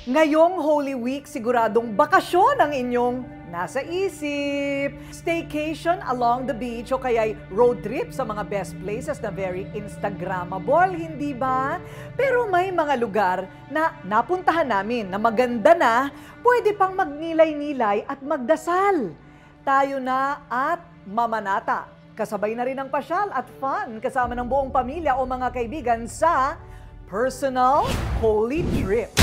Ngayong Holy Week, siguradong bakasyon ang inyong nasa isip. Staycation along the beach o kaya'y road trip sa mga best places na very Instagrammable, hindi ba? Pero may mga lugar na napuntahan namin na maganda na, pwede pang magnilay-nilay at magdasal. Tayo na at mamanata. Kasabay na rin ang pasyal at fun kasama ng buong pamilya o mga kaibigan sa Personal Holy Trip.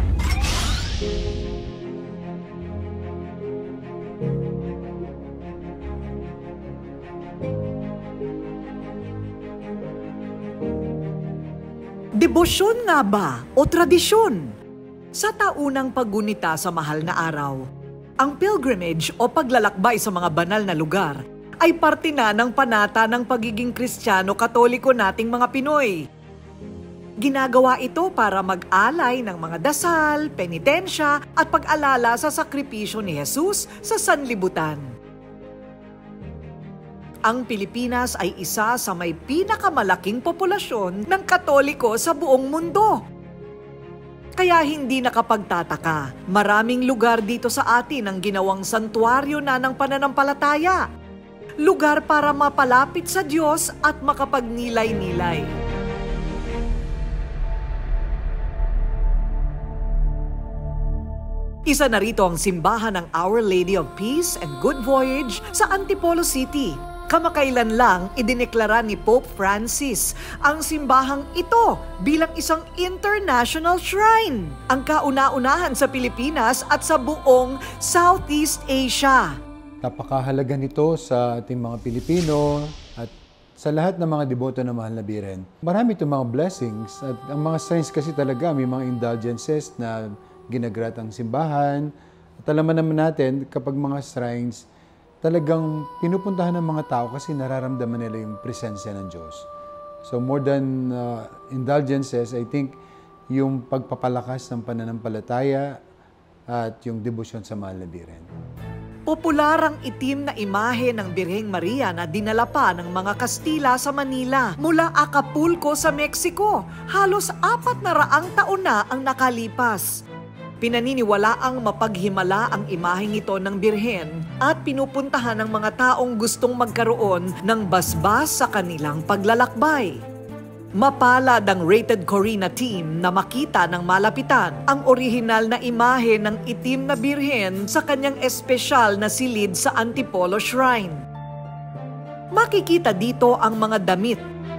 Debosyon nga ba o tradisyon? Sa taunang paggunita sa mahal na araw, ang pilgrimage o paglalakbay sa mga banal na lugar ay parte na ng panata ng pagiging Kristiyano-Katoliko nating mga Pinoy. Ginagawa ito para mag-alay ng mga dasal, penitensya at pag-alala sa sakripisyo ni Jesus sa sanlibutan. Ang Pilipinas ay isa sa may pinakamalaking populasyon ng Katoliko sa buong mundo. Kaya hindi nakapagtataka, maraming lugar dito sa atin ang ginawang santuaryo na ng pananampalataya. Lugar para mapalapit sa Diyos at makapagnilay-nilay. Isa na rito ang simbahan ng Our Lady of Peace and Good Voyage sa Antipolo City. Kamakailan lang idineklara ni Pope Francis ang simbahang ito bilang isang international shrine. Ang kauna-unahan sa Pilipinas at sa buong Southeast Asia. Napakahalaga nito sa ating mga Pilipino at sa lahat ng mga deboto na mahal na Birhen. Marami itong mga blessings at ang mga shrines kasi talaga may mga indulgences na ginagrat ang simbahan. At alam naman natin kapag mga shrines, talagang pinupuntahan ng mga tao kasi nararamdaman nila yung presensya ng Diyos. So more than indulgences, I think yung pagpapalakas ng pananampalataya at yung debosyon sa mahal na Birhen. Popular ang itim na imahe ng Birheng Maria na dinala pa ng mga Kastila sa Manila mula Acapulco sa Mexico. Halos 400 taon na ang nakalipas. Pinaniniwalaang mapaghimala ang imaheng ito ng Birhen at pinupuntahan ng mga taong gustong magkaroon ng basbas sa kanilang paglalakbay. Mapalad ang Rated Corina team na makita ng malapitan ang orihinal na imahe ng itim na Birhen sa kanyang espesyal na silid sa Antipolo Shrine. Makikita dito ang mga damit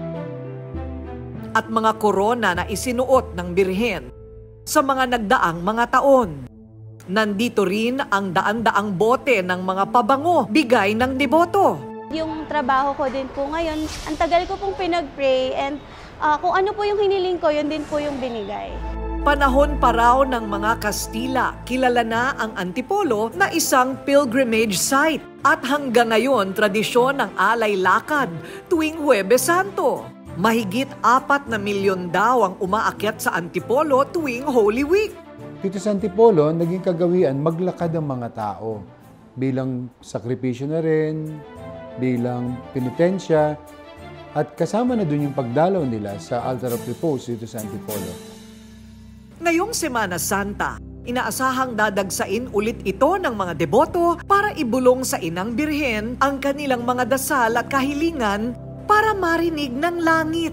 at mga korona na isinuot ng Birhen sa mga nagdaang mga taon. Nandito rin ang daan-daang bote ng mga pabango bigay ng deboto. Yung trabaho ko din po ngayon, ang tagal ko pong pinag-pray and kung ano po yung hiniling ko, yun din po yung binigay. Panahon pa raw ng mga Kastila, kilala na ang Antipolo na isang pilgrimage site. At hanggang ngayon, tradisyon ng alay lakad tuwing Huwebes Santo. Mahigit 4 na milyon daw ang umaakyat sa Antipolo tuwing Holy Week. Dito sa Antipolo, naging kagawian maglakad ang mga tao bilang sakripisyo na rin, bilang penitensya, at kasama na dun yung pagdalaw nila sa Altar of Repose dito sa Antipolo. Ngayong Semana Santa, inaasahang dadagsain ulit ito ng mga deboto para ibulong sa Inang Birhen ang kanilang mga dasal at kahilingan para marinig ng langit.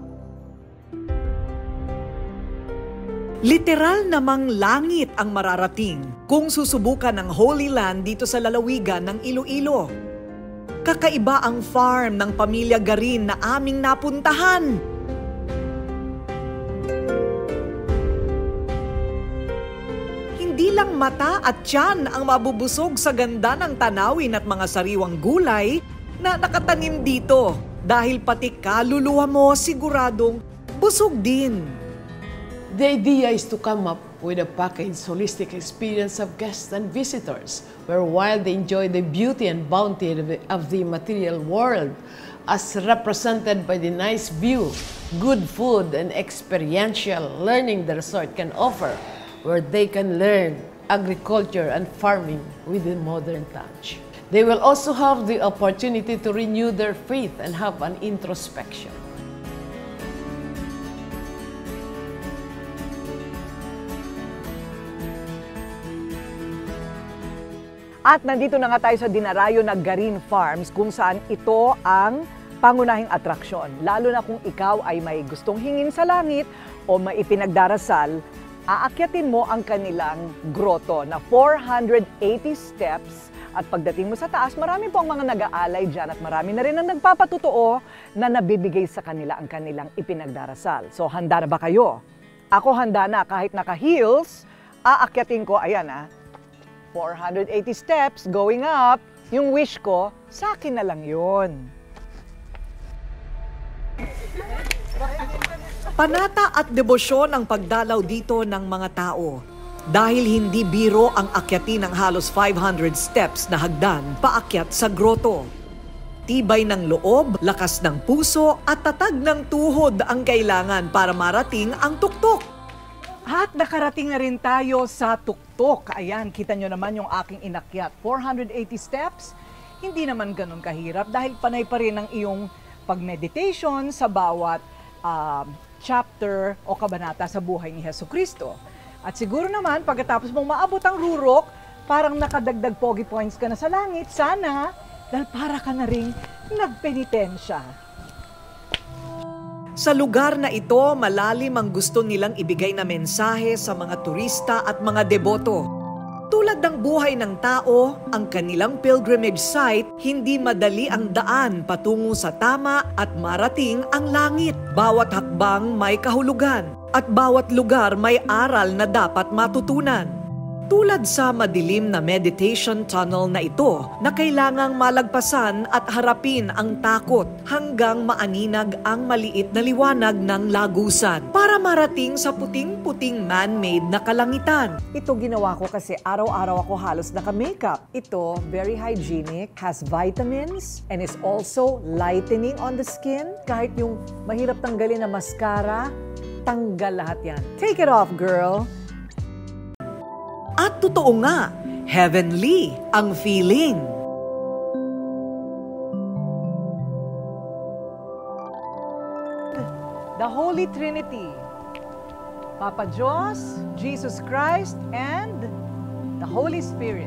Literal namang langit ang mararating kung susubukan ng Holy Land dito sa lalawigan ng Iloilo. Kakaiba ang farm ng pamilya Garin na aming napuntahan. Hindi lang mata at tiyan ang mabubusog sa ganda ng tanawin at mga sariwang gulay na nakatanim dito. Dahil pati kaluluwa mo siguradong busog din. The idea is to come up with a packaged holistic experience of guests and visitors, where while they enjoy the beauty and bounty of the material world, as represented by the nice view, good food, and experiential learning the resort can offer, where they can learn agriculture and farming with a modern touch. They will also have the opportunity to renew their faith and have an introspection. At nandito na nga tayo sa dinarayo na Garin Farms kung saan ito ang pangunahing atraksyon. Lalo na kung ikaw ay may gustong hingin sa langit o may ipinagdarasal, aakyatin mo ang kanilang grotto na 480 steps. At pagdating mo sa taas, marami po ang mga nag-aalay dyan at marami na rin ang nagpapatutuo na nabibigay sa kanila ang kanilang ipinagdarasal. So handa na ba kayo? Ako handa na kahit naka-heels, aakyatin ko, ayan 480 steps going up. Yung wish ko, sa akin na lang yun. Panata at debosyon ang pagdalaw dito ng mga tao. Dahil hindi biro ang akyatin ng halos 500 steps na hagdan paakyat sa grotto. Tibay ng loob, lakas ng puso at tatag ng tuhod ang kailangan para marating ang tuktok. At nakarating na rin tayo sa tuktok. Ayan, kita nyo naman yung aking inakyat. 480 steps, hindi naman ganun kahirap dahil panay pa rin ang iyong pag-meditation sa bawat chapter o kabanata sa buhay ni Jesucristo. At siguro naman, pagkatapos mong maabot ang rurok, parang nakadagdag pogi points ka na sa langit. Sana, dahil para ka na rin nagpenitensya. Sa lugar na ito, malalim ang gusto nilang ibigay na mensahe sa mga turista at mga deboto. Tulad ng buhay ng tao, ang kanilang pilgrimage site, hindi madali ang daan patungo sa tama at marating ang langit. Bawat hakbang may kahulugan at bawat lugar may aral na dapat matutunan. Tulad sa madilim na meditation tunnel na ito na kailangang malagpasan at harapin ang takot hanggang maaninag ang maliit na liwanag ng lagusan para marating sa puting-puting man-made na kalangitan. Ito ginawa ko kasi araw-araw ako halos naka-makeup. Ito, very hygienic, has vitamins, and is also lightening on the skin. Kahit yung mahirap tanggalin na mascara, tanggal lahat yan. Take it off, girl! At totoo nga, heavenly ang feeling. The Holy Trinity, Papa Diyos, Jesus Christ, and the Holy Spirit.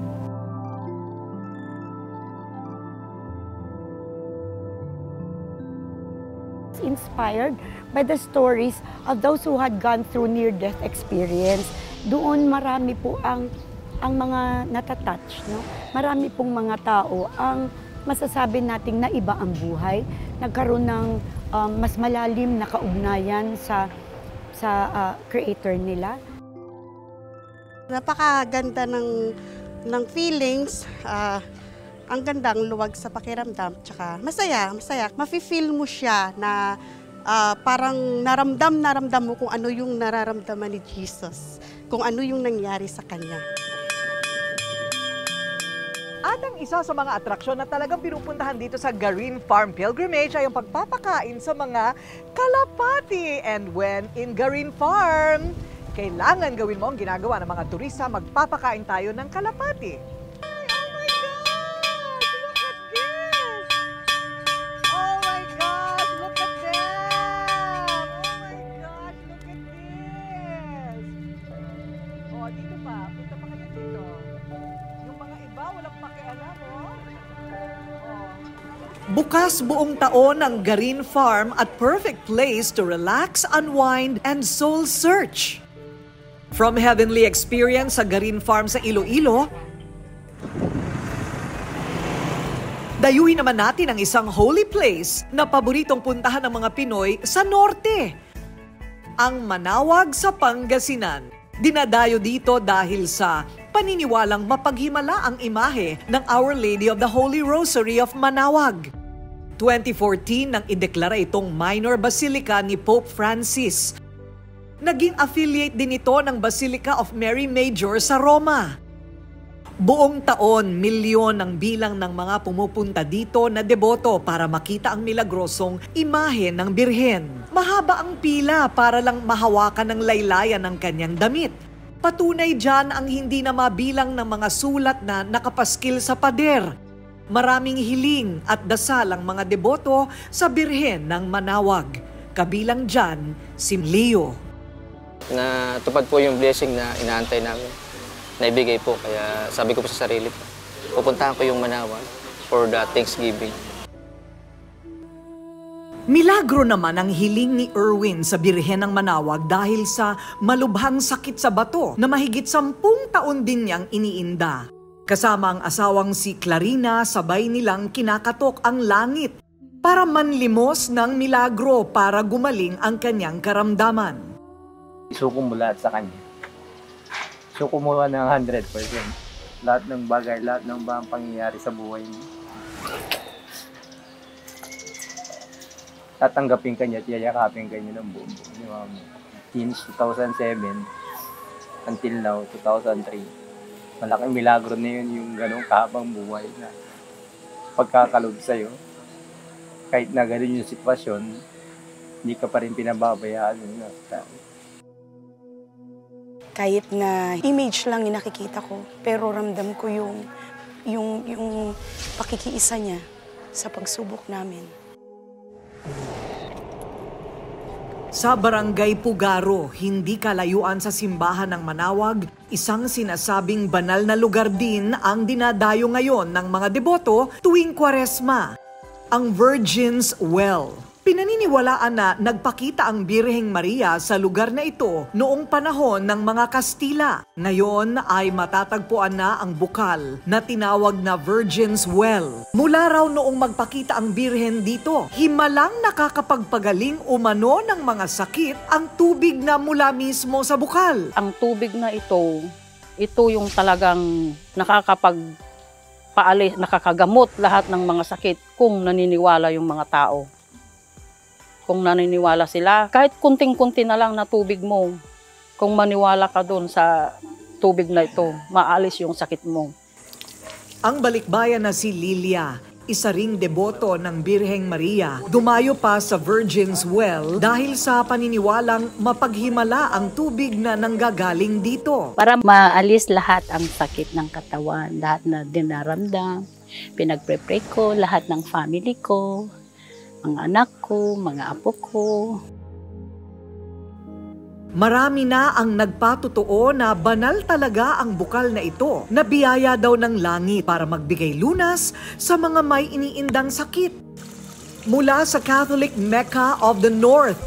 Inspired by the stories of those who had gone through near-death experience. Doon marami po ang mga natatouch, no? Marami pong mga tao ang masasabi nating naiba ang buhay, nagkaroon ng mas malalim na kaugnayan sa creator nila. Napakaganda ng feelings, ang gandang luwag sa pakiramdam, tsaka masaya. Mafe-feel mo siya na parang naramdam mo kung ano yung nararamdaman ni Jesus, kung ano yung nangyari sa Kanya. At ang isa sa mga atraksyon na talagang pinupuntahan dito sa Garin Farm Pilgrimage ay ang pagpapakain sa mga kalapati. And when in Garin Farm, kailangan gawin mo ang ginagawa ng mga turista, magpapakain tayo ng kalapati. Bukas buong taon ang Garin Farm at perfect place to relax, unwind, and soul search. From heavenly experience sa Garin Farm sa Iloilo, dayuhin naman natin ang isang holy place na paboritong puntahan ng mga Pinoy sa norte, ang Manawag sa Pangasinan. Dinadayo dito dahil sa paniniwalang mapaghimala ang imahe ng Our Lady of the Holy Rosary of Manawag. 2014 nang ideklara itong minor basilica ni Pope Francis. Naging affiliate din ito ng Basilica of Mary Major sa Roma. Buong taon, milyon ang bilang ng mga pumupunta dito na deboto para makita ang milagrosong imahe ng Birhen. Mahaba ang pila para lang mahawakan ng laylayan ng kanyang damit. Patunay dyan ang hindi na mabilang ng mga sulat na nakapaskil sa pader. Maraming hiling at dasal ang mga deboto sa Birhen ng Manawag. Kabilang dyan, si Leo. Natupad po yung blessing na inaantay namin. naibigay po. Kaya sabi ko po sa sarili ko, pupuntahan ko yung Manaoag for the Thanksgiving. Milagro naman ang hiling ni Erwin sa Birhen ng Manaoag dahil sa malubhang sakit sa bato na mahigit 10 taon din niyang iniinda. Kasama ang asawang si Clarina, sabay nilang kinakatok ang langit para manlimos ng milagro para gumaling ang kanyang karamdaman. Isuko mo lahat sa kanya. Isuko mo ng 100%. Lahat ng bagay, lahat ng pangyayari sa buhay mo. Tatanggapin ka niya at yayakapin ka niya ng buong. Since 2007 until now, 2003. Malaking milagro na yun yung ganong kahabang buhay na pagkakalob sa'yo. Kahit na ganun yung sitwasyon, hindi ka pa rin pinababayaan. Kahit na image lang yung nakikita ko, pero ramdam ko yung pakikiisa niya sa pagsubok namin. Sa Barangay Pugaro, hindi kalayuan sa simbahan ng Manaoag, isang sinasabing banal na lugar din ang dinadayo ngayon ng mga deboto tuwing Kwaresma, ang Virgin's Well. Pinaniniwalaan na nagpakita ang Birheng Maria sa lugar na ito noong panahon ng mga Kastila. Ngayon ay matatagpuan na ang bukal na tinawag na Virgin's Well. Mula raw noong magpakita ang Birhen dito, himalang nakakapagpagaling umano ng mga sakit ang tubig na mula mismo sa bukal. Ang tubig na ito yung talagang nakakagamot lahat ng mga sakit kung naniniwala yung mga tao. Kung naniniwala sila, kahit kunting-kunti na lang na tubig mo, kung maniwala ka doon sa tubig na ito, maalis yung sakit mo. Ang balikbayan na si Lilia, isa ring deboto ng Birheng Maria, dumayo pa sa Virgin's Well dahil sa paniniwalang mapaghimala ang tubig na nanggagaling dito. Para maalis lahat ang sakit ng katawan, lahat na dinaramdam, pinagpre-pray ko, lahat ng family ko, mga anak ko, mga apo ko. Marami na ang nagpatotoo na banal talaga ang bukal na ito na biyaya daw ng langit para magbigay lunas sa mga may iniindang sakit. Mula sa Catholic Mecca of the North,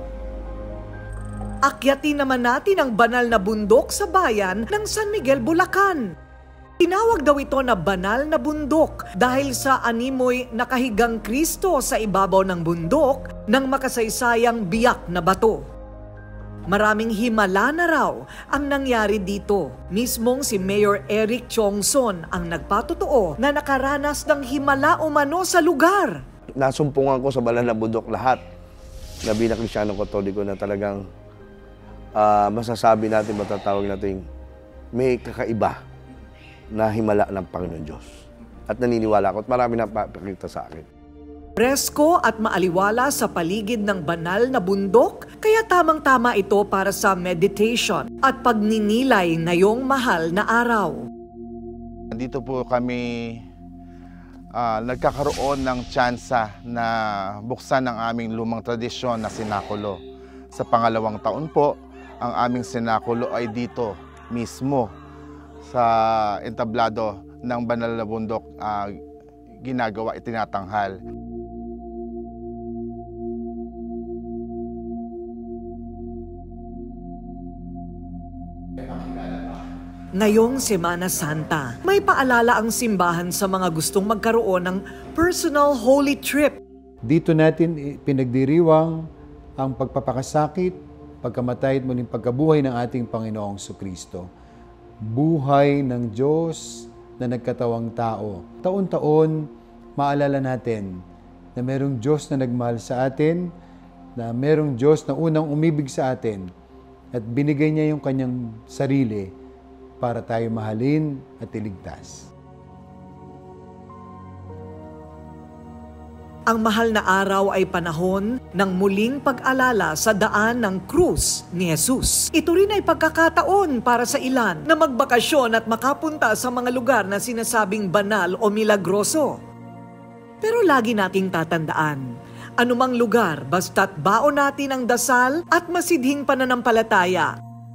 akyatin naman natin ang banal na bundok sa bayan ng San Miguel, Bulacan. Tinawag daw ito na banal na bundok dahil sa animoy nakahigang Kristo sa ibabaw ng bundok ng makasaysayang biyak na bato. Maraming himala na raw ang nangyari dito. Mismong si Mayor Eric Chongson ang nagpatotoo na nakaranas ng himala umano sa lugar. Nasumpungan ko sa banal na bundok lahat na bilang Kristyanong Katoliko na talagang masasabi natin, matatawag natin may kakaiba na himala ng Panginoon Diyos. At naniniwala ko at marami na papakita sa akin. Presko at maaliwala sa paligid ng banal na bundok, kaya tamang-tama ito para sa meditation at pagninilay ngayong mahal na araw. Dito po kami nagkakaroon ng tsansa na buksan ang aming lumang tradisyon na sinakulo. Sa pangalawang taon po, ang aming sinakulo ay dito mismo sa entablado ng banal na bundok ginagawa, itinatanghal. Ngayong Semana Santa, may paalala ang simbahan sa mga gustong magkaroon ng personal holy trip. Dito natin pinagdiriwang ang pagpapakasakit, pagkamatay at muling pagkabuhay ng ating Panginoong Jesucristo. Buhay ng Diyos na nagkatawang tao. Taon-taon, maalala natin na merong Diyos na nagmahal sa atin, na merong Diyos na unang umibig sa atin at binigay niya yung kanyang sarili para tayo mahalin at iligtas. Ang mahal na araw ay panahon ng muling pag-alala sa daan ng krus ni Jesus. Ito rin ay pagkakataon para sa ilan na magbakasyon at makapunta sa mga lugar na sinasabing banal o milagroso. Pero lagi nating tatandaan, anumang lugar basta't baon natin ang dasal at masidhing pananampalataya,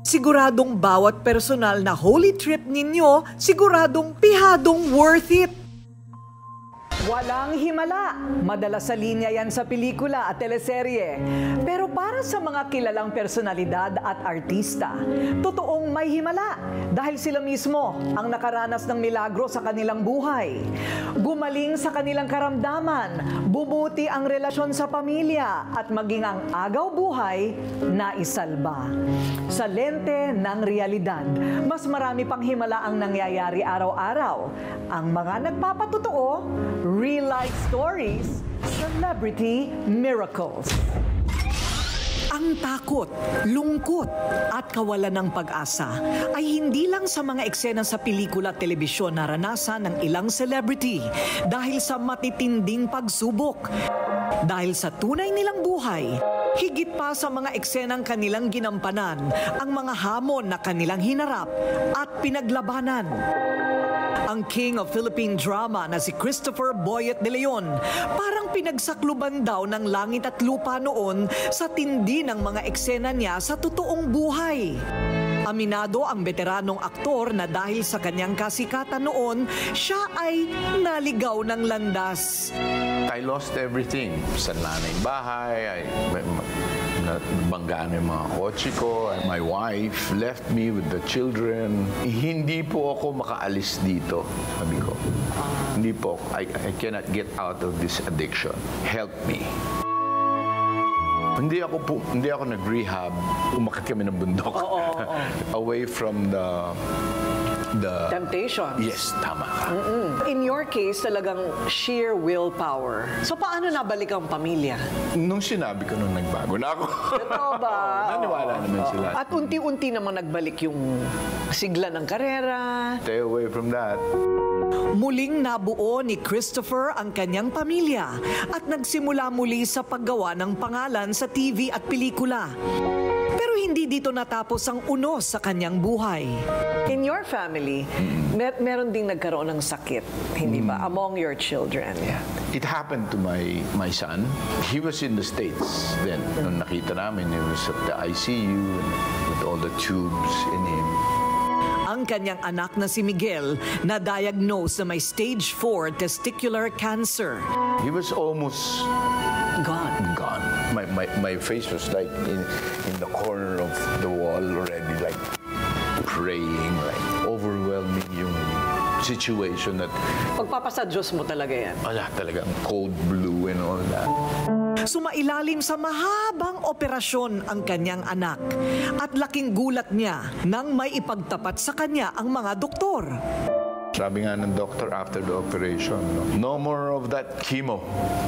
Siguradong bawat personal na holy trip ninyo, siguradong pihadong worth it. Walang himala. Madalas sa linya yan sa pelikula at teleserye. Pero para sa mga kilalang personalidad at artista, totoong may himala dahil sila mismo ang nakaranas ng milagro sa kanilang buhay. Gumaling sa kanilang karamdaman, bumuti ang relasyon sa pamilya at maging ang agaw buhay na isalba. Sa lente ng realidad, mas marami pang himala ang nangyayari araw-araw. Ang mga nagpapatotoo, real-life stories, celebrity miracles. Ang takot, lungkot at kawalan ng pag-asa ay hindi lang sa mga eksena sa pelikula at telebisyon naranasan ng ilang celebrity dahil sa matitinding pagsubok. Dahil sa tunay nilang buhay, higit pa sa mga eksenang kanilang ginampanan, ang mga hamon na kanilang hinarap at pinaglabanan. Ang king of Philippine drama na si Christopher Boyet de Leon parang pinagsakluban daw ng langit at lupa noon sa tindi ng mga eksena niya sa totoong buhay. Aminado ang veteranong aktor na dahil sa kanyang kasikatan noon, siya ay naligaw ng landas. I lost everything. Sanla na yung bahay, nabanggaan yung mga kotse ko, and my wife left me with the children. Hindi po ako makaalis dito, sabi ko. Hindi po, I cannot get out of this addiction. Help me. Hindi ako nag-rehab. Umakit kami ng bundok. Away from the temptations. Yes, tama. In your case, talagang sheer willpower. So paano nabalik ang pamilya? Nung sinabi ko nung nagbago na ako. Totoo ba? Naniwala naman sila. At unti-unti naman nagbalik yung sigla ng karera. Stay away from that. Muling nabuo ni Christopher ang kanyang pamilya at nagsimula muli sa paggawa ng pangalan sa TV at pelikula. Pero hindi dito natapos ang unos sa kanyang buhay. In your family, meron ding nagkaroon ng sakit, hindi ba? Among your children. Yeah. It happened to my son. He was in the States then. Nung nakita namin, he was at the ICU with all the tubes in him. Ang kanyang anak na si Miguel na-diagnose na may stage 4 testicular cancer. He was almost gone. My face was like in the corner of the wall already, like praying, like overwhelming yung situation that... Pagpapasa Diyos mo talaga yan. Wala talagang cold blue and all that. Sumailalim sa mahabang operasyon ang kanyang anak at laking gulat niya nang may ipagtapat sa kanya ang mga doktor. Sabi nga ng doctor after the operation, no more of that chemo.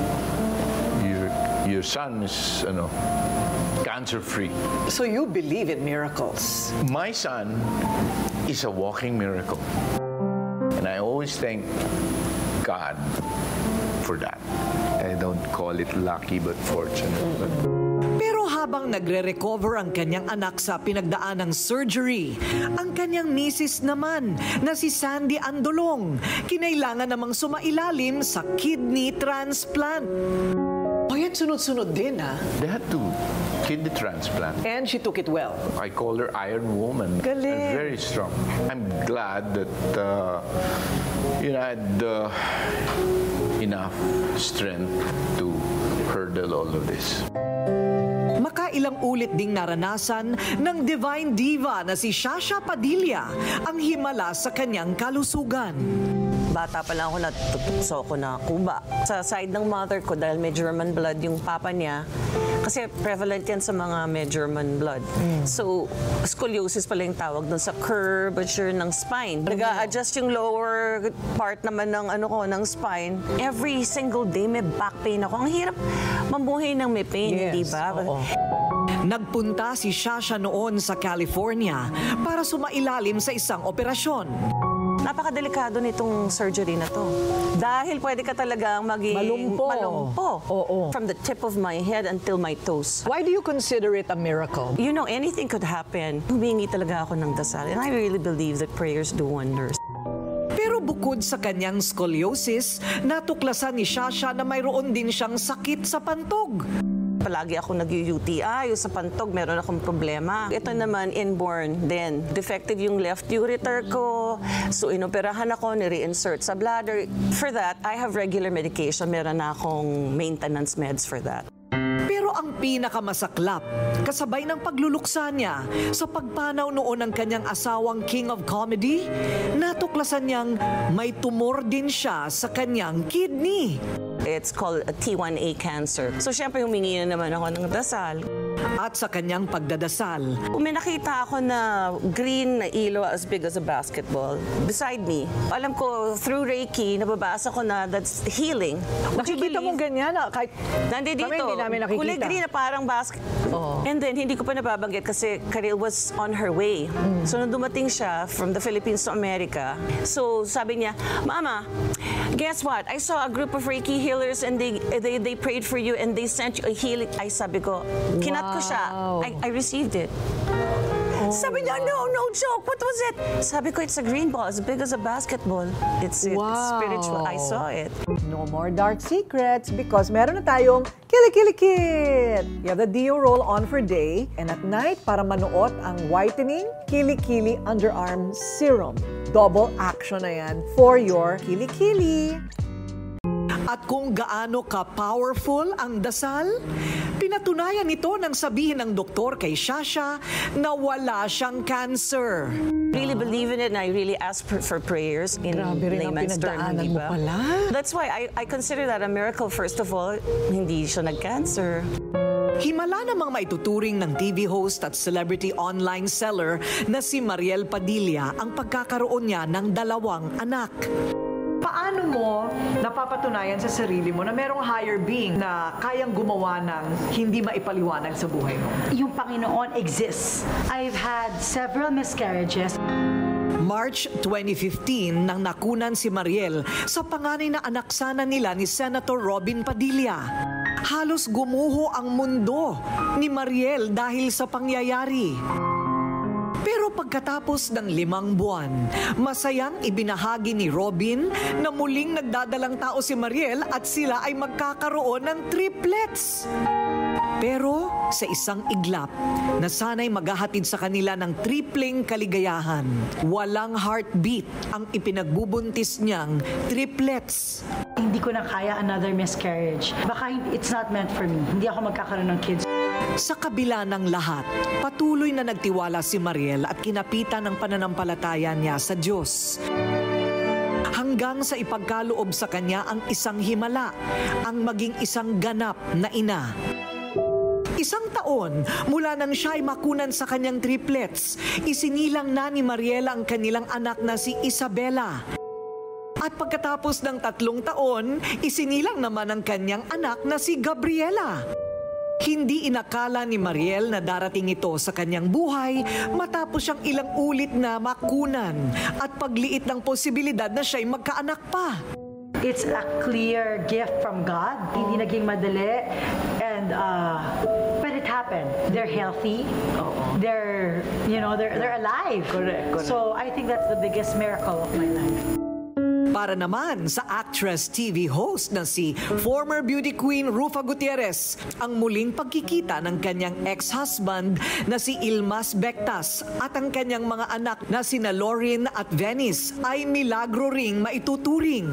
Your son is cancer-free. So you believe in miracles? My son is a walking miracle. And I always thank God for that. I don't call it lucky but fortunate. Pero habang nagre-recover ang kanyang anak sa pinagdaan ng surgery, ang kanyang misis naman na si Sandy Andolong, kinailangan namang sumailalim sa kidney transplant. Ayan, sunod-sunod din, ha? They had to kidney transplant. And she took it well. I call her Iron Woman. Galing. Very strong. I'm glad that I had enough strength to hurdle all of this. Makailang ulit ding naranasan ng divine diva na si Shasha Padilla ang himala sa kanyang kalusugan. Bata pa lang ako, natutukso ako na kuba. Sa side ng mother ko, dahil may German blood yung papa niya, kasi prevalent yan sa mga may German blood. So, scoliosis pala yung tawag doon sa curvature ng spine. Nag-a-adjust yung lower part naman ng spine. Every single day may back pain ako. Ang hirap mamuhay ng may pain, di ba? Nagpunta si Shasha noon sa California para sumailalim sa isang operasyon. Napakadelikado nitong surgery na to. Dahil pwede ka talagang maging malumpo. From the tip of my head until my toes. Why do you consider it a miracle? You know, anything could happen. Humingi talaga ako ng dasal. And I really believe that prayers do wonders. Pero bukod sa kanyang scoliosis, natuklasan ni Shasha na mayroon din siyang sakit sa pantog. palagi ako nag-UTI, sa pantog, meron akong problema. Ito naman, inborn din. Defective yung left ureter ko. So, inoperahan ako, ni-reinsert sa bladder. For that, I have regular medication. Meron na akong maintenance meds for that. Pero ang pinakamasaklap, kasabay ng pagluluksa niya sa pagpanaw noon ng kanyang asawang King of Comedy, natuklasan niyang may tumor din siya sa kanyang kidney. It's called a T1A cancer. So, syempre, humingi na naman ako ng dasal. At sa kanyang pagdadasal, May nakita ako na green na ilo as big as a basketball beside me. Alam ko, through Reiki, nababasa ko na that's healing. nakikita mong ganyan kahit Nandito, kami hindi namin nakikita. kulay green na parang basket. And then, hindi ko pa nababanggit kasi Karil was on her way. So, nung dumating siya from the Philippines to America, so sabi niya, Mama, guess what? I saw a group of Reiki healers and they prayed for you and they sent you a healing. Ay, sabi ko, kinat ko siya. I received it. Sabi niya, no joke. What was it? Sabi ko, it's a green ball as big as a basketball. It's spiritual. I saw it. No more dark secrets because meron na tayong Kili-Kili-Kit! You have the Deo roll on for day and at night para manuot ang whitening Kili-Kili Underarm Serum. Double action na yan for your Kili-Kili. At kung gaano ka-powerful ang dasal, pinatunayan nito nang sabihin ng doktor kay Shasha na wala siyang cancer. Really believe in it and I really ask for prayers in layman's term. Hindi ba? That's why I consider that a miracle. First of all, hindi siya nag-cancer. Himala namang maituturing ng TV host at celebrity online seller na si Mariel Padilla ang pagkakaroon niya ng 2 anak. Paano mo napapatunayan sa sarili mo na merong higher being na kayang gumawa ng hindi maipaliwanag sa buhay mo? Yung Panginoon exists. I've had several miscarriages. March 2015 nang nakunan si Mariel sa panganay na anak sana nila ni Senator Robin Padilla. Halos gumuho ang mundo ni Mariel dahil sa pangyayari. Pero pagkatapos ng 5 buwan, masayang ibinahagi ni Robin na muling nagdadalang tao si Mariel at sila ay magkakaroon ng triplets. Pero sa isang iglap na sana'y maghahatid sa kanila ng tripling kaligayahan, walang heartbeat ang ipinagbubuntis niyang triplets. Hindi ko na kaya another miscarriage. Baka it's not meant for me. Hindi ako magkakaroon ng kids. Sa kabila ng lahat, patuloy na nagtiwala si Mariel at kinapitan ng pananampalataya niya sa Diyos. Hanggang sa ipagkaloob sa kanya ang isang himala, ang maging isang ganap na ina. 1 taon mula nang siya ay makunan sa kanyang triplets, isinilang na ni Mariel ang kanilang anak na si Isabela. At pagkatapos ng 3 taon, isinilang naman ang kanyang anak na si Gabriela. Hindi inakala ni Mariel na darating ito sa kanyang buhay matapos siyang ilang ulit na makunan at pagliit ng posibilidad na siya'y magkaanak pa. It's a clear gift from God. Hindi naging madali. And, but it happened. They're healthy. They're alive. Correct. So I think that's the biggest miracle of my life. Para naman sa actress TV host na si former beauty queen Rufa Gutierrez, ang muling pagkikita ng kanyang ex-husband na si Ilmas Bectas at ang kanyang mga anak na sina Lauren at Venice ay milagro ring maituturing.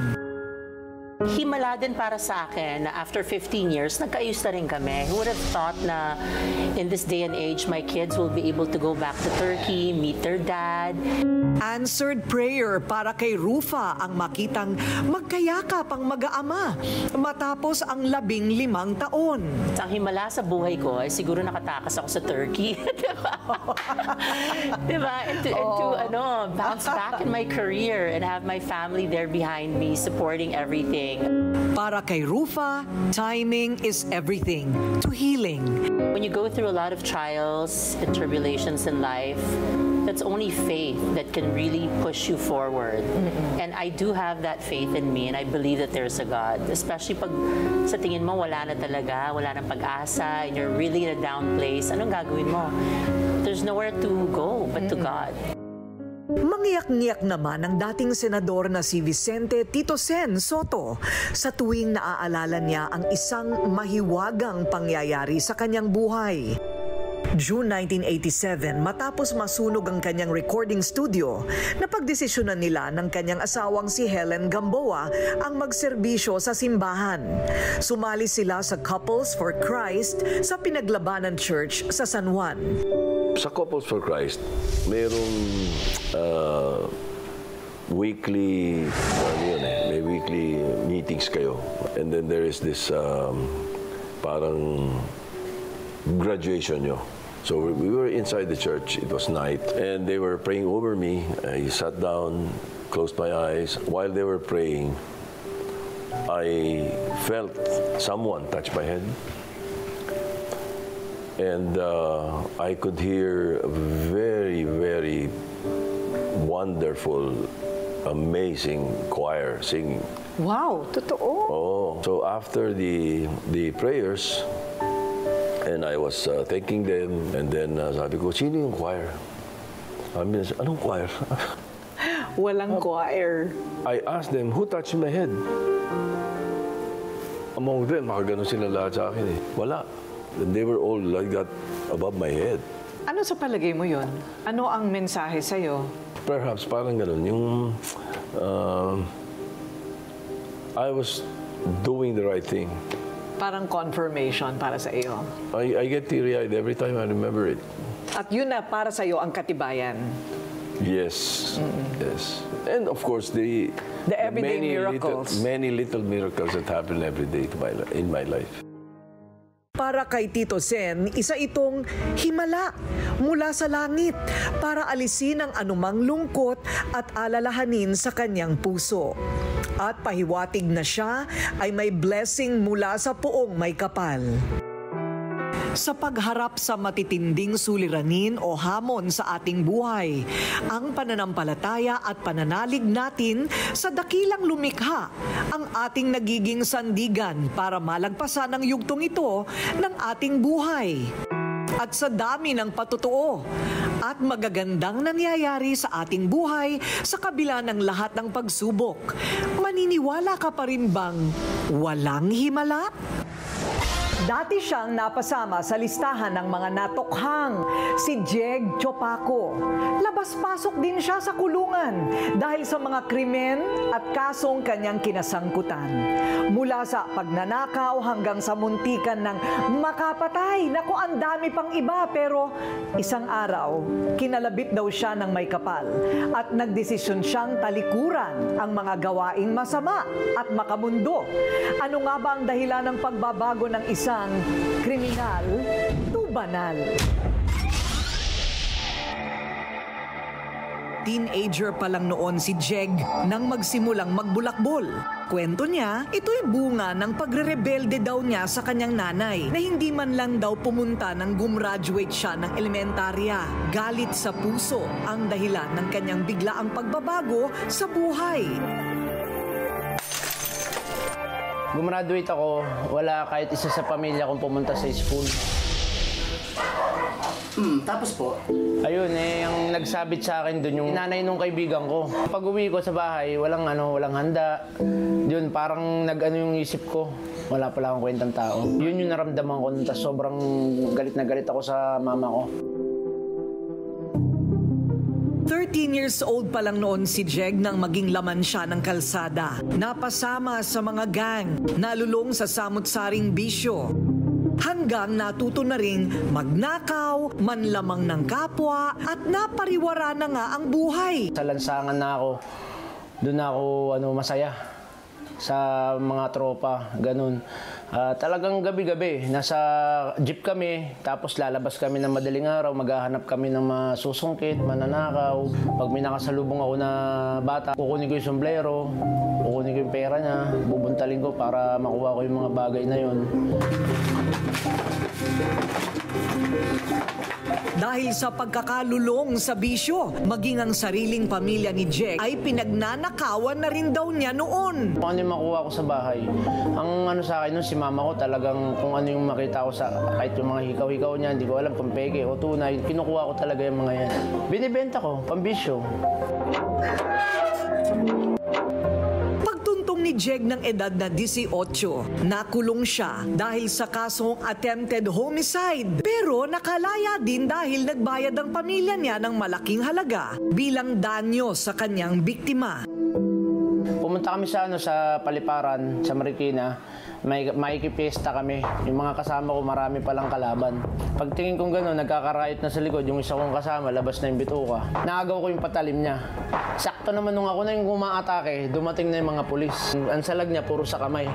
Himala din para sa akin na after 15 years, nagkaayos na rin kami. Who would have thought na in this day and age, my kids will be able to go back to Turkey, meet their dad. Answered prayer para kay Rufa ang makitang magkayakap ang mag-aama matapos ang 15 taon. Ang himala sa buhay ko ay siguro nakatakas ako sa Turkey. Diba? And to bounce back in my career and have my family there behind me supporting everything. Para kay Rufa, timing is everything to healing. When you go through a lot of trials and tribulations in life, that's only faith that can really push you forward. And I do have that faith in me and I believe that there's a God. Especially pag sa tingin mo wala na talaga, wala nang pag-asa, and you're really in a down place, anong gagawin mo? There's nowhere to go but to God. Mangiyak-ngiyak naman ang dating senador na si Vicente Tito Sen Soto sa tuwing naaalala niya ang isang mahiwagang pangyayari sa kanyang buhay. June 1987, matapos masunog ang kanyang recording studio, napagdesisyonan nila ng kanyang asawang si Helen Gamboa ang magserbisyo sa simbahan. Sumali sila sa Couples for Christ sa Pinaglabanan Church sa San Juan. Sa Couples for Christ, mayroong weekly, may weekly meetings kayo. And then there is this parang graduation nyo. So we were inside the church, it was night, and they were praying over me. I sat down, closed my eyes. While they were praying, I felt someone touch my head. And I could hear a very, very wonderful, amazing choir singing. Wow, totoo? Oh, so after the prayers, and I was thanking them, and then sabi ko, sino yung choir? Sabi nila, anong choir? Walang choir. I asked them, who touched my head? Among them, makaganon sila lahat sa akin eh. Wala. And they were all like that above my head. Ano sa palagay mo yun? Ano ang mensahe sa'yo? Perhaps parang ganun. Yung I was doing the right thing. Parang confirmation para sa iyo. I get teary-eyed every time I remember it. At yun na para sa iyo ang katibayan. Yes. Yes. And of course, the everyday miracles. Many little miracles that happen every day in my life. Para kay Tito Sen, isa itong himala mula sa langit para alisin ang anumang lungkot at alalahanin sa kanyang puso. At pahiwatig na siya ay may blessing mula sa Poong May Kapal. Sa pagharap sa matitinding suliranin o hamon sa ating buhay, ang pananampalataya at pananalig natin sa dakilang lumikha ang ating nagiging sandigan para malagpasan ang yugtong ito ng ating buhay. At sa dami ng patutuo at magagandang nangyayari sa ating buhay sa kabila ng lahat ng pagsubok, maniniwala ka pa rin bang walang himala? Dati siyang napasama sa listahan ng mga natokhang si Jeg Chopaco. Labas-pasok din siya sa kulungan dahil sa mga krimen at kasong kanyang kinasangkutan. Mula sa pagnanakaw hanggang sa muntikan ng makapatay. Naku, ang dami pang iba, pero isang araw, kinalabit daw siya ng May Kapal at nagdesisyon siyang talikuran ang mga gawaing masama at makamundo. Ano nga ba ang dahilan ng pagbabago ng isang kriminal to banal? Teenager pa lang noon si Jeg nang magsimulang magbulakbol. Kwento niya, ito'y bunga ng pagre-rebelde daw niya sa kanyang nanay na hindi man lang daw pumunta nang gumraduate siya ng elementarya. Galit sa puso ang dahilan ng kanyang biglaang pagbabago sa buhay. Gumraduate ako, wala kahit isa sa pamilya kong pumunta sa school. Tapos po? Ayun, ang nagsabit sa akin doon yung nanay nung kaibigan ko. Pag uwi ko sa bahay, walang handa. Yun, parang yung isip ko. Wala pala akong kwentang tao. Yun yung naramdaman ko, tas sobrang galit na galit ako sa mama ko. 13 years old pa lang noon si Jeg nang maging laman siya ng kalsada. Napasama sa mga gang, nalulong sa samut-saring bisyo. Hanggang natuto na ring magnakaw, manlamang ng kapwa, at napariwara na nga ang buhay. Sa lansangan na ako, doon ako masaya sa mga tropa, ganun. Talagang gabi-gabi, nasa jeep kami, tapos lalabas kami ng madaling araw, maghahanap kami ng masusungkit, mananakaw. Pag may nakasalubong ako na bata, kukunin ko yung sombrero, kukunin ko yung pera niya, bubuntalin ko para makuha ko yung mga bagay na yun. Dahil sa pagkakalulong sa bisyo, maging ang sariling pamilya ni Jeg ay pinagnanakawan na rin daw niya noon. Kung ano yung makuha ko sa bahay, ang sa akin nun, si mama ko talagang kung ano yung makita ko sa kahit yung mga hikaw-hikaw niya, hindi ko alam kung peke o tunay, kinukuha ko talaga yung mga yan. Binibenta ko, pambisyo. Pagtuntong ni Jeg ng edad na 18, nakulong siya dahil sa kasong attempted homicide. Pero nakalaya din dahil nagbayad ang pamilya niya ng malaking halaga bilang danyo sa kanyang biktima. Pumunta kami sa Paliparan, sa Marikina. Maikipesta kami. Yung mga kasama ko, marami palang kalaban. Pagtingin kong gano'n, nagkakariot na sa likod. Yung isa kong kasama, labas na yung bituka. Naagaw ko yung patalim niya. Sakto naman nung ako na yung umaatake, dumating na yung mga pulis. Ang salag niya, puro sa kamay.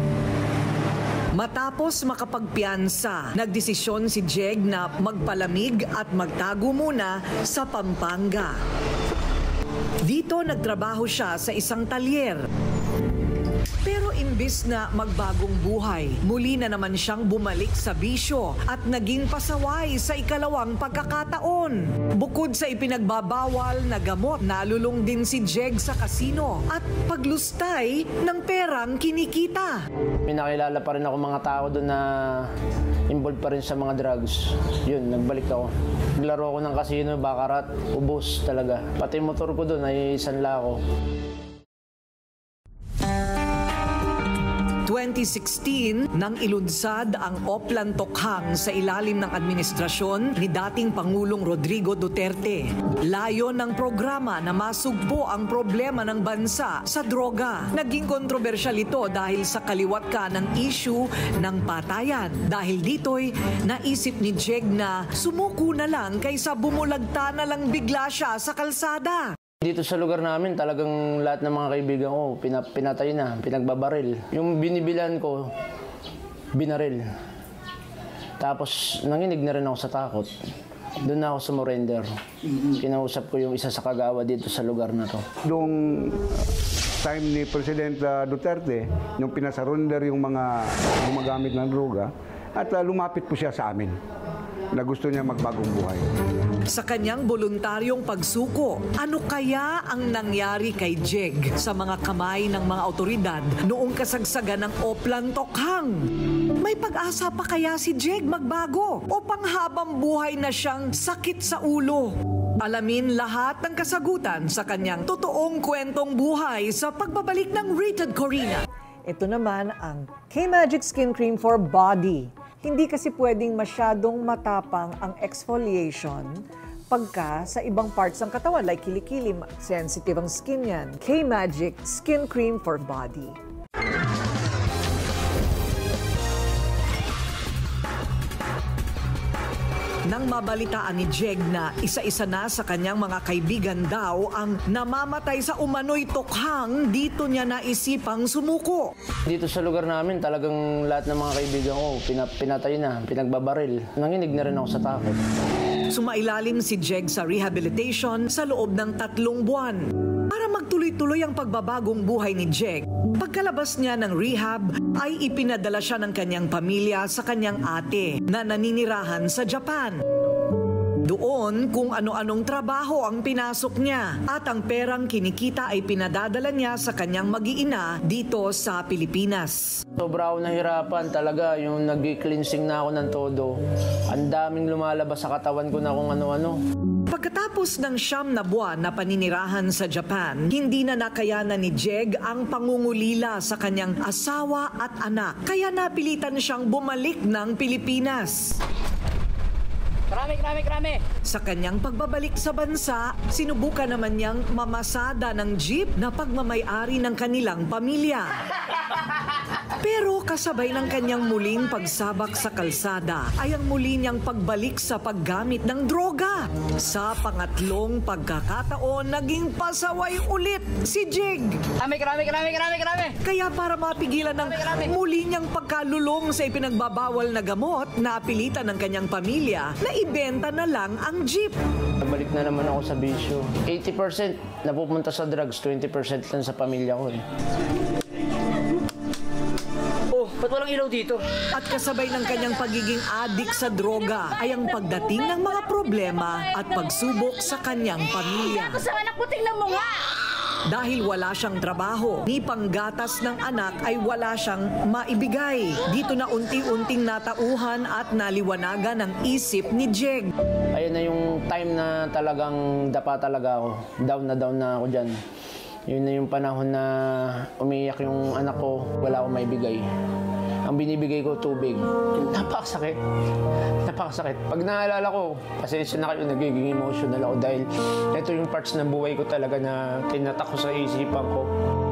Matapos makapagpiyansa, nagdesisyon si Jeg na magpalamig at magtago muna sa Pampanga. Dito nagtrabaho siya sa isang talyer. Pero imbis na magbagong buhay, muli na naman siyang bumalik sa bisyo at naging pasaway sa ikalawang pagkakataon. Bukod sa ipinagbabawal na gamot, nalulong din si Jeg sa kasino at paglustay ng perang kinikita. May nakilala pa rin ako mga tao doon na involved pa rin sa mga drugs. Yun, nagbalik ako. Naglaro ako ng kasino, bakarat, ubos talaga. Pati motor ko doon ay sanla ako. 2016 nang ilunsad ang Oplan Tokhang sa ilalim ng administrasyon ni dating Pangulong Rodrigo Duterte. Layo ng programa na masugpo ang problema ng bansa sa droga. Naging kontrobersyal ito dahil sa kaliwat ka ng issue ng patayan. Dahil dito'y naisip ni Jeg na sumuko na lang kaysa bumulagta na lang bigla siya sa kalsada. Dito sa lugar namin, talagang lahat ng mga kaibigan ko, pinatay na, pinagbabaril. Yung binibilan ko, binaril. Tapos nanginig na rin ako sa takot. Doon na ako sumurrender. Kinausap ko yung isa sa kagawa dito sa lugar na to. Noong time ni President Duterte, nung pinasaronder yung mga gumagamit ng droga, at lumapit po siya sa amin na gusto niya magbagong buhay. Sa kanyang voluntaryong pagsuko, ano kaya ang nangyari kay Jeg sa mga kamay ng mga otoridad noong kasagsagan ng Oplan Tokhang? May pag-asa pa kaya si Jeg magbago o panghabang buhay na siyang sakit sa ulo? Alamin lahat ng kasagutan sa kanyang totoong kwentong buhay sa pagbabalik ng Rated Corina. Ito naman ang K-Magic Skin Cream for Body. Hindi kasi pwedeng masyadong matapang ang exfoliation pagka sa ibang parts ng katawan like kilikili, sensitive ang skin yan. K-Magic Skin Cream for Body. Nang mabalitaan ni Jeg na isa-isa na sa kanyang mga kaibigan daw ang namamatay sa umano'y tokhang, dito niya naisipang sumuko. Dito sa lugar namin, talagang lahat ng mga kaibigan ko, pinatay na, pinagbabaril. Nanginig na rin ako sa takot. Sumailalim si Jeg sa rehabilitation sa loob ng 3 buwan. Para magtuloy-tuloy ang pagbabagong buhay ni Jeg, pagkalabas niya ng rehab ay ipinadala siya ng kanyang pamilya sa kanyang ate na naninirahan sa Japan. Doon kung ano-anong trabaho ang pinasok niya at ang perang kinikita ay pinadadala niya sa kanyang mag-iina dito sa Pilipinas. Sobra ako nahirapan talaga, yung nag-cleansing na ako ng todo. Ang daming lumalabas sa katawan ko na kung ano-ano. Pagkatapos ng 9 na buwan na paninirahan sa Japan, hindi na nakayanan ni Jeg ang pangungulila sa kanyang asawa at anak. Kaya napilitan siyang bumalik ng Pilipinas. Krami! Sa kanyang pagbabalik sa bansa, sinubukan naman niyang mamasada ng jeep na pagmamay-ari ng kanilang pamilya. Pero kasabay ng kanyang muling pagsabak sa kalsada ay ang muli niyang pagbalik sa paggamit ng droga. Sa pangatlong pagkakataon, naging pasaway ulit si Jeg. Krami! Kaya para mapigilan ng muli niyang pagkalulong sa ipinagbabawal na gamot, napilitan ng kanyang pamilya na ibenta na lang ang jeep. Balik na naman ako sa bisyo. 80% napupunta sa drugs, 20% lang sa pamilya ko. Oh, ba't walang ilaw dito? At kasabay ng kanyang pagiging adik sa droga ay ang pagdating ng mga problema at pagsubok sa kanyang pamilya. Ako sa anak ko, tingnan mo nga! dahil wala siyang trabaho. Ni panggatas ng anak ay wala siyang maibigay. Dito na unti-unting natauhan at naliwanagan ang isip ni Jeg. Ayun na yung time na talagang dapa talaga ako. Down na ako dyan. Yun na yung panahon na umiiyak yung anak ko, wala akong maibigay. Ang binibigay ko, tubig. Napakasakit. Napakasakit. Pag naalala ko, pasensya na kayo, nagiging emotional ako dahil ito yung parts ng buhay ko talaga na tinatak ko sa isipan ko.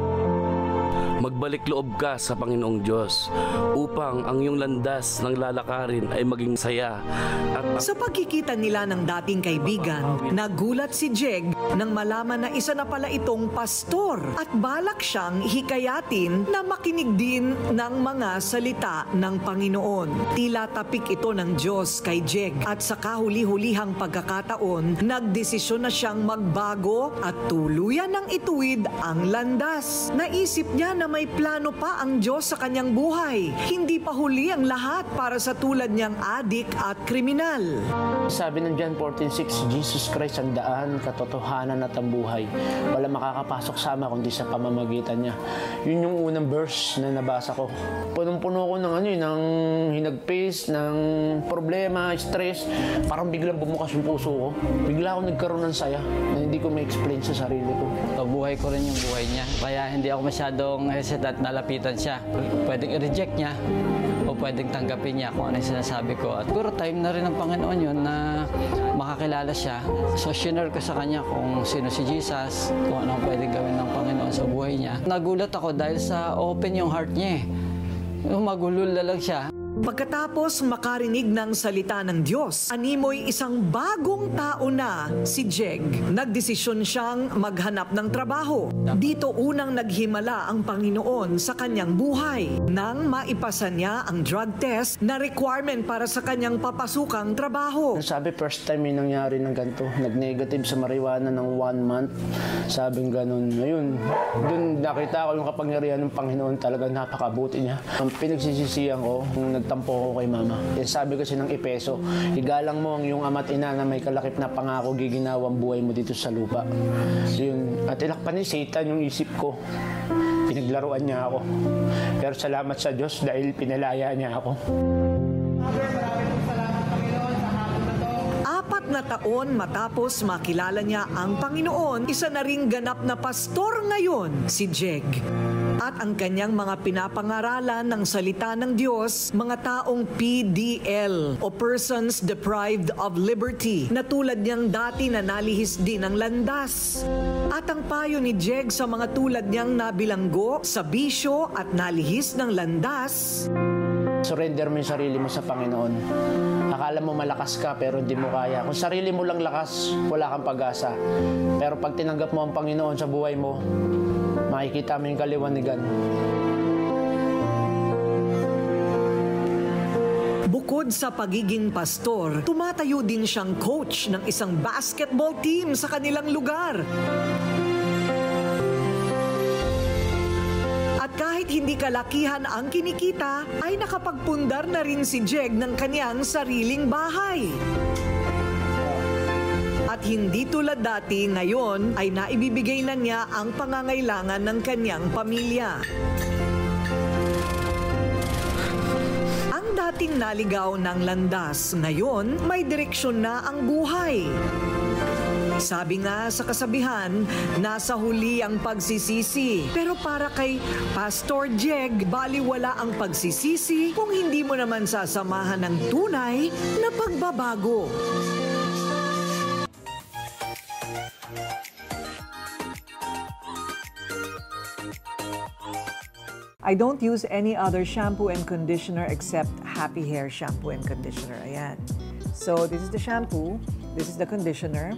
Magbalik loob ka sa Panginoong Diyos upang ang iyong landas ng lalakarin ay maging saya. At sa pagkikita nila ng dating kaibigan, nagulat si Jeg nang malaman na isa na pala itong pastor at balak siyang hikayatin na makinig din ng mga salita ng Panginoon. Tila tapik ito ng Diyos kay Jeg at sa kahuli-hulihang pagkakataon, nagdesisyon na siyang magbago at tuluyan ng ituwid ang landas. Naisip niya na may plano pa ang Diyos sa kanyang buhay. Hindi pa huli ang lahat para sa tulad niyang adik at kriminal. Sabi ng John 14:6, Jesus Christ ang daan, katotohanan at ang buhay. Wala makakapasok sa ama kundi sa pamamagitan niya. Yun yung unang verse na nabasa ko. Punong-puno ko ng hinagpis, ng problema, stress. Parang biglang bumukas yung puso ko. Bigla ako nagkaroon ng saya na hindi ko ma-explain sa sarili ko. Buhay ko rin yung buhay niya. Kaya hindi ako masyadong hesitant na lapitan siya. Pwedeng i-reject niya o pwedeng tanggapin niya kung ano yung sinasabi ko. At siguro time na rin ng Panginoon yun na makakilala siya. So, shinare ko sa kanya kung sino si Jesus, kung ano pwedeng gawin ng Panginoon sa buhay niya. Nagulat ako dahil sa open yung heart niya. Magulol na lang siya. Pagkatapos makarinig ng salita ng Diyos, animoy isang bagong tao na si Jeg. Nagdesisyon siyang maghanap ng trabaho. Dito unang naghimala ang Panginoon sa kanyang buhay nang maipasa niya ang drug test na requirement para sa kanyang papasukang trabaho. Sabi, first time yung nangyari ng ganito. Nag-negative sa marijuana ng 1 month. Sabing ganun. Ngayon, dun nakita ko yung kapangyarihan ng Panginoon. Talaga napakabuti niya. Ang pinagsisisihan ko, nagtampo ko kay mama. Sabi kasi ng Epeso, igalang mo ang iyong ama't ina na may kalakip na pangako giginawang buhay mo dito sa lupa. Yun. At ilakpan ni Satan yung isip ko. Pinaglaruan niya ako. Pero salamat sa Diyos dahil pinalaya niya ako. 4 na taon matapos makilala niya ang Panginoon, isa na ring ganap na pastor ngayon si Jeg. At ang kanyang mga pinapangaralan ng salita ng Diyos, mga taong PDL o Persons Deprived of Liberty, na tulad niyang dati na nalihis din ng landas. At ang payo ni Jeg sa mga tulad niyang nabilanggo sa bisyo at nalihis ng landas, surrender mo yung sarili mo sa Panginoon. Akala mo malakas ka pero hindi mo kaya. Kung sarili mo lang lakas, wala kang pag-asa. Pero pag tinanggap mo ang Panginoon sa buhay mo, makikita mo yung kaliwanagan. Bukod sa pagiging pastor, tumatayo din siyang coach ng isang basketball team sa kanilang lugar. At kahit hindi kalakihan ang kinikita, ay nakapagpundar na rin si Jeg ng kanyang sariling bahay. At hindi tulad dati, ngayon ay naibibigay na niya ang pangangailangan ng kanyang pamilya. Ang dating naligaw ng landas, ngayon may direksyon na ang buhay. Sabi nga sa kasabihan, nasa huli ang pagsisisi. Pero para kay Pastor Jeg, baliwala ang pagsisisi kung hindi mo naman sasamahan ng tunay na pagbabago. I don't use any other shampoo and conditioner except Happy Hair shampoo and conditioner. Ayan. So this is the shampoo, this is the conditioner.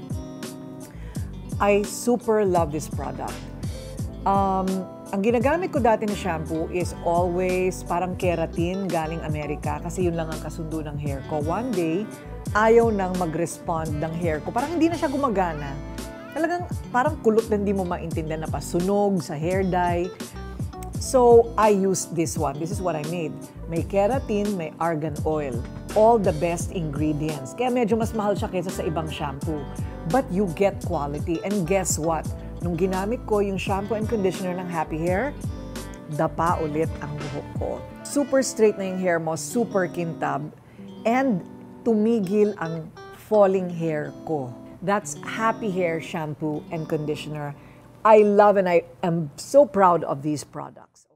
I super love this product. Ang ginagamit ko dati na shampoo is always parang keratin galing Amerika kasi yun lang ang kasundo ng hair ko. One day, ayaw nang mag-respond ng hair ko. Parang hindi na siya gumagana. Talagang parang kulot na hindi mo maintindihan na pasunog sa hair dye. So, I used this one. This is what I made. May keratin, may argan oil. All the best ingredients. Kaya medyo mas mahal siya kaysa sa ibang shampoo. But you get quality. And guess what? Nung ginamit ko yung shampoo and conditioner ng Happy Hair, dapa ulit ang buhok ko. Super straight na yung hair mo, super kintab, and tumigil ang falling hair ko. That's Happy Hair shampoo and conditioner. I love and I am so proud of these products.